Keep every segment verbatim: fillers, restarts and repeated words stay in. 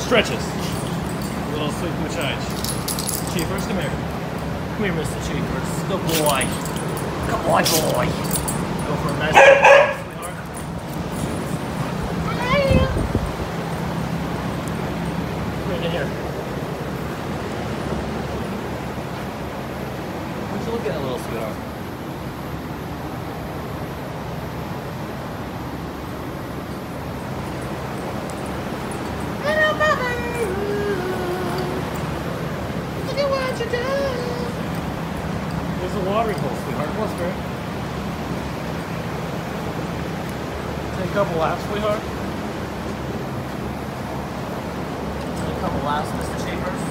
stretches. A little sweet massage. Cheapers, come here. Come here, Mister Cheapers. Good boy. Good boy, boy. Go for a nice sweetheart. Come in here. Why'd you look at that little sweetheart? There's a watering hole, sweetheart. What's great? Take a couple laps, sweetheart. Take a couple laps, Mister Chambers.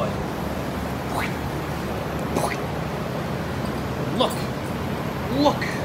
Good boy. Look! Look!